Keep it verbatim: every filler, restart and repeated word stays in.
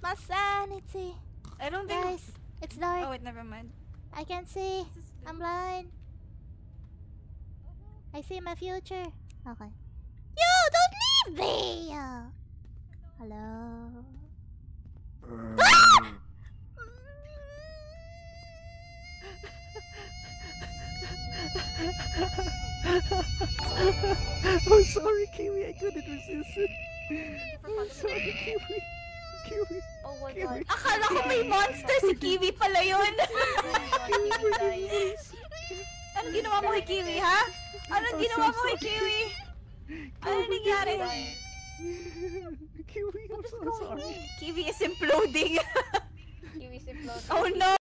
my sanity. I don't think... Guys, it's dark. Oh wait, never mind. I can't see. I'm blind. I see my future. Okay. Yo, don't leave me! Hello? Ah! I'm sorry, Kiwi. I couldn't resist it. I'm sorry, Kiwi. Kiwi. Oh my Kiwi. god. Akala ko may monster, si Kiwi pala yun. Kiwi died. Anong ginawa mo kay Kiwi, ha? Anong ginawa mo kay Kiwi? Ano nangyari? Kiwi, I'm so sorry. Kiwi is imploding. Kiwi si Plot. Oh no!